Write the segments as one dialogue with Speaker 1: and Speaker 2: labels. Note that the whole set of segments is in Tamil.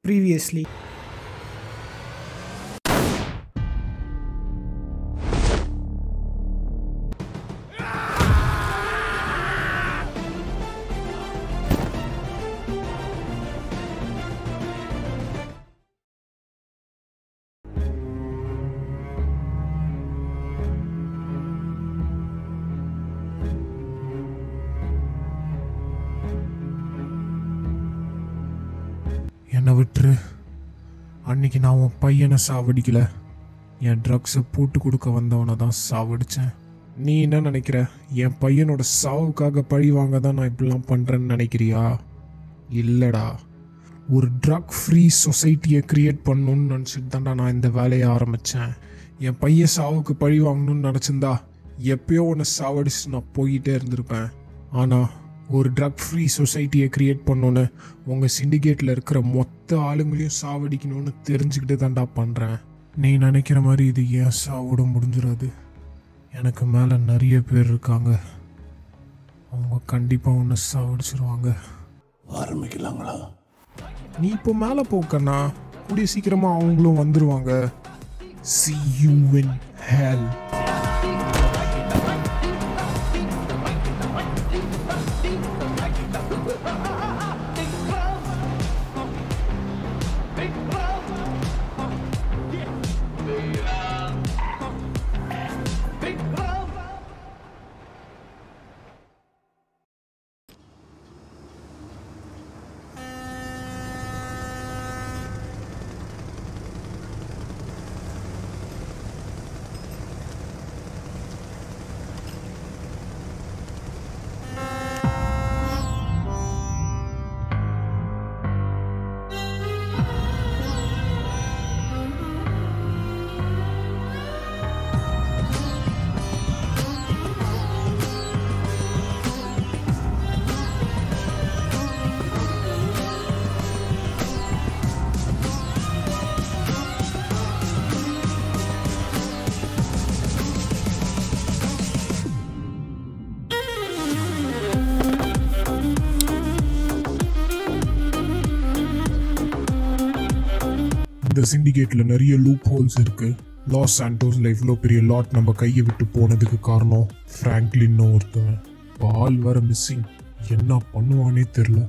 Speaker 1: previously.
Speaker 2: என்னை விட்டுரு. அன்னைக்கு நான் உன் பையனை சாவடிக்கல, என் ட்ரக்ஸை போட்டு கொடுக்க வந்தவனை தான் சாவடித்தேன். நீ என்ன நினைக்கிற? என் பையனோட சாவுக்காக பழி வாங்க தான் நான் இப்படிலாம் பண்ணுறேன்னு நினைக்கிறியா? இல்லைடா, ஒரு ட்ரக் ஃப்ரீ சொசைட்டியை க்ரியேட் பண்ணணுன்னு நினச்சிட்டு தான்டா நான் இந்த வேலையை ஆரம்பித்தேன். என் பையன் சாவுக்கு பழி வாங்கணும்னு நினச்சிருந்தா எப்பயோ ஒன்று சாவடிச்சு நான் போய்கிட்டே இருந்திருப்பேன். ஆனால் ஒரு ட்ரக் ஃப்ரீ சொசைட்டியை க்ரியேட் பண்ணணுன்னு உங்கள் சிண்டிகேட்டில் இருக்கிற மொத்த ஆளுங்களையும் சாவடிக்கணும்னு தெரிஞ்சுக்கிட்டு தான்டா பண்ணுறேன். நீ நினைக்கிற மாதிரி இது ஏன் சாவோட முடிஞ்சிடாது. எனக்கு மேலே நிறைய பேர் இருக்காங்க, அவங்க கண்டிப்பாக ஒன்று சாவடிச்சிருவாங்க.
Speaker 3: ஆரம்பிக்கலாங்களா?
Speaker 2: நீ இப்போ மேலே போக்கண்ணா, கூடிய சீக்கிரமாக அவங்களும் வந்துடுவாங்க. See you in hell. இந்த சிண்டிகேட்டில் நிறைய லூப் ஹோல்ஸ் இருக்குது. லாஸ் சாண்டோஸில் இவ்வளோ பெரிய லாட் நம்ம கையை விட்டு போனதுக்கு காரணம் ஃப்ராங்க்லின்னு ஒருத்தவன். பால் வர மிஸ்ஸிங், என்ன பண்ணுவானே தெரில.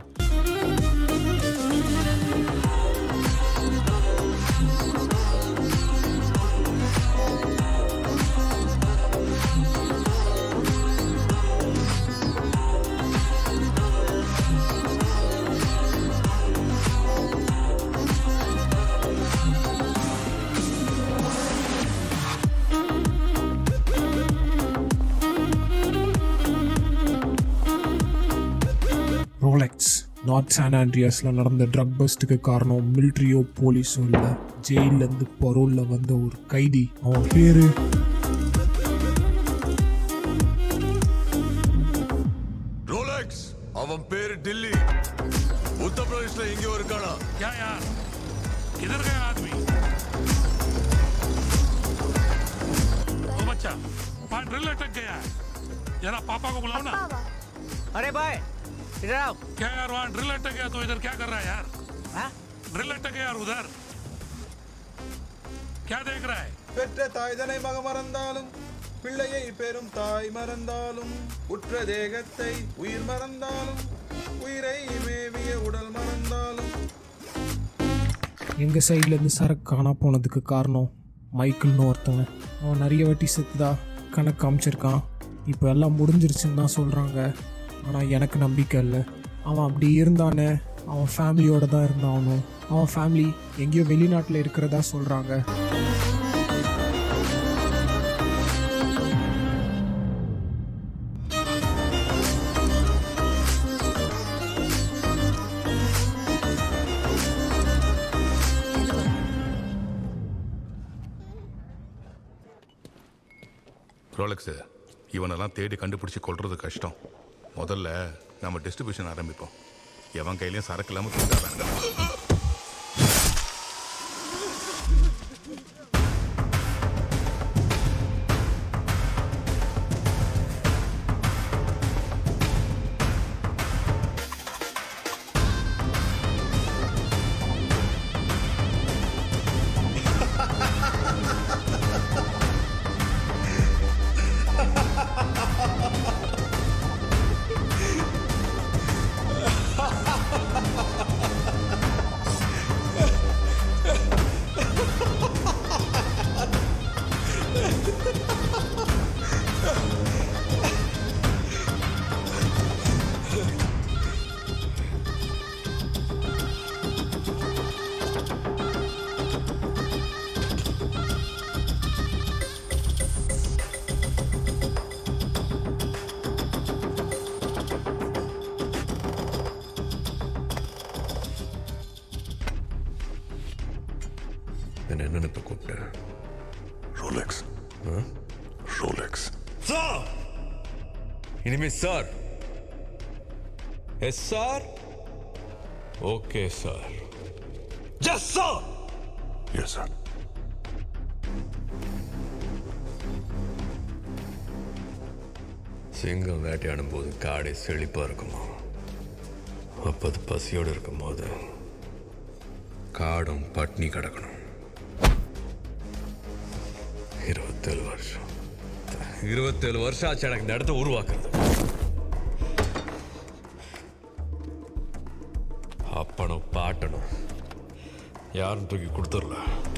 Speaker 2: ரோலெக்ஸ் நார்த் சான் ஆண்ட்ரியாஸில் நடந்த ட்ரக் பஸ்ட்டுக்கு காரணம் மிலிட்ரியோ போலீஸோ இல்லை, ஜெயிலேருந்து பரோலில் வந்த ஒரு கைதி. அவன் பேரு
Speaker 4: ரோலெக்ஸ். அவன் பேரு டில்லி, உத்தரப்பிரதேஷ்ல எங்கேயோ இருக்கானா?
Speaker 5: क्या यार, किधर गया आदमी? ओ बच्चा, वहाँ ड्रिल अटक गया है, जरा पापा को बुलाओ ना।
Speaker 6: अरे भाई इधर आओ।
Speaker 5: क्या यार, वहाँ ड्रिल अटक गया तो इधर क्या कर रहा है यार?
Speaker 6: हाँ?
Speaker 5: ड्रिल अटक गया यार उधर, क्या देख रहा है?
Speaker 7: பெற்ற தாய்தனை மக மறந்தாலும் பிள்ளையை பெரும் தாய் மறந்தாலும் உற்ற தேகத்தை உயிர் மறந்தாலும் உயிரை மேவிய உடல் மறந்தாலும்.
Speaker 2: எங்கள் சைட்லேருந்து சரக்கு காணா போனதுக்கு காரணம் மைக்கிள்னு ஒருத்தவன். அவன் நிறைய வாட்டி செத்துதா கணக்கு காமிச்சிருக்கான். இப்போ எல்லாம் முடிஞ்சிருச்சுன்னு தான் சொல்கிறாங்க, ஆனால் எனக்கு நம்பிக்கை இல்லை. அவன் அப்படி இருந்தானே, அவன் ஃபேமிலியோடு தான் இருந்தானும். அவன் ஃபேமிலி எங்கேயோ வெளிநாட்டில் இருக்கிறதா சொல்கிறாங்க.
Speaker 4: ரோலெக்ஸ், இவனெல்லாம் தேடி கண்டுபிடிச்சி கொள்றது கஷ்டம். முதல்ல நம்ம டிஸ்ட்ரிபியூஷன் ஆரம்பிப்போம். எவன் கையிலையும் சரக்கு இல்லாமல் தூண்டா வேண்டாம்.
Speaker 1: என்ன என்னன்னு இப்போ கூப்பிட்டேன்?
Speaker 3: ரோலெக்ஸ். ரோலெக்ஸ்.
Speaker 1: சார், இனிமே sir. Yes sir. Okay sir. Just sir.
Speaker 3: Yes sir.
Speaker 1: சிங்கம் வேட்டையாடும் போது காடே செழிப்பா இருக்குமா? அப்போ அது பசியோடு இருக்கும்போது காடும் பட்னி கிடக்கணும். 27 வருஷம் ஆச்சு எனக்கு இந்த இடத்த உருவாக்குறது. அப்பனும் பாட்டனும் யாரும் தூக்கி கொடுத்துடல.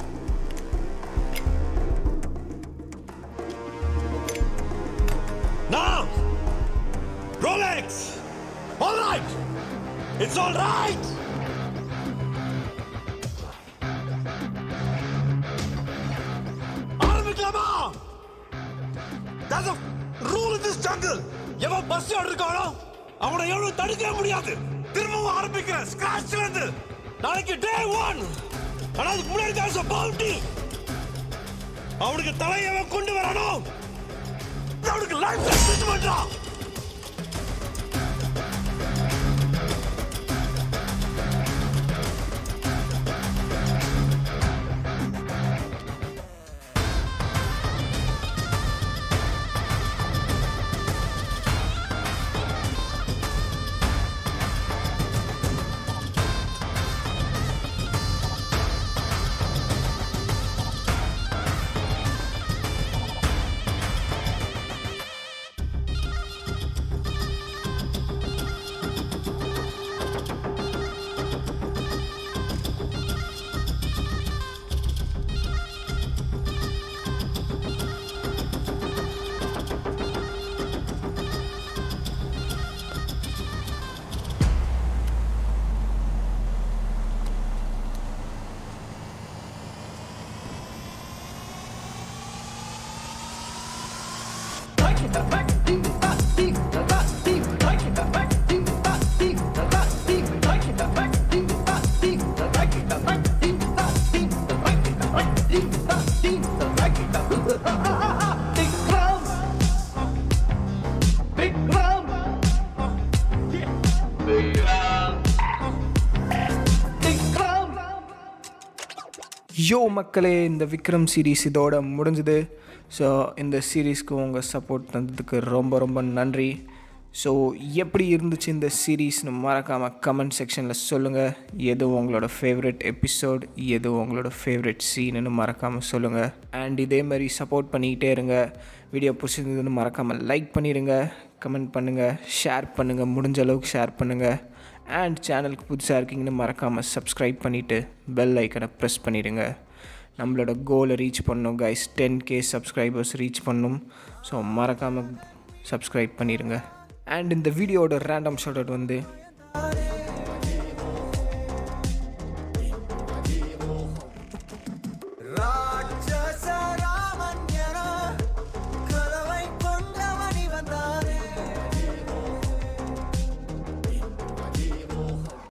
Speaker 1: Now, Rolex. All right. It's all right. ஆரம்பிக்கலாமா? There's a rule in this jungle. எவன் பஸ் இருக்கானோ அவனை எவ்வளவு தடுக்கவே முடியாது. திரும்பவும் ஆரம்பிக்கிறேன் ஸ்கிராச்ல இருந்து. நாளைக்கு டே 1. ஆனா அதுக்கு முன்னாடி there's a bounty. அவனுக்கு தலையவ கொண்டு வரணும். அவனுக்கு லைஃப் செட் பண்றான்.
Speaker 8: யோ மக்களே, இந்த விக்ரம் சீரீஸ் இதோட முடிஞ்சுது. ஸோ இந்த சீரீஸ்க்கு உங்கள் சப்போர்ட் தந்ததுக்கு ரொம்ப ரொம்ப நன்றி. ஸோ எப்படி இருந்துச்சு இந்த சீரீஸ்னு மறக்காமல் கமெண்ட் செக்ஷனில் சொல்லுங்கள். எது உங்களோட ஃபேவரட் எபிசோட், எது உங்களோட ஃபேவரட் சீனுன்னு மறக்காமல் சொல்லுங்கள். அண்ட் இதே மாதிரி சப்போர்ட் பண்ணிக்கிட்டே இருங்க. வீடியோ பிடிச்சிருந்ததுன்னு மறக்காமல் லைக் பண்ணிடுங்க, கமெண்ட் பண்ணுங்கள், ஷேர் பண்ணுங்கள், முடிஞ்ச அளவுக்கு ஷேர் பண்ணுங்கள். அண்ட் சேனலுக்கு புதுசாக இருக்கீங்கன்னு மறக்காமல் சப்ஸ்கிரைப் பண்ணிவிட்டு பெல் ஐக்கனை ப்ரெஸ் பண்ணிடுங்க. நம்மளோட கோலை ரீச் பண்ணணும் கைஸ். 10K சப்ஸ்கிரைபர்ஸ் ரீச் பண்ணணும். ஸோ மறக்காமல் சப்ஸ்கிரைப் பண்ணிடுங்க. அண்ட் இந்த வீடியோட ரேண்டம் ஷார்ட் வந்து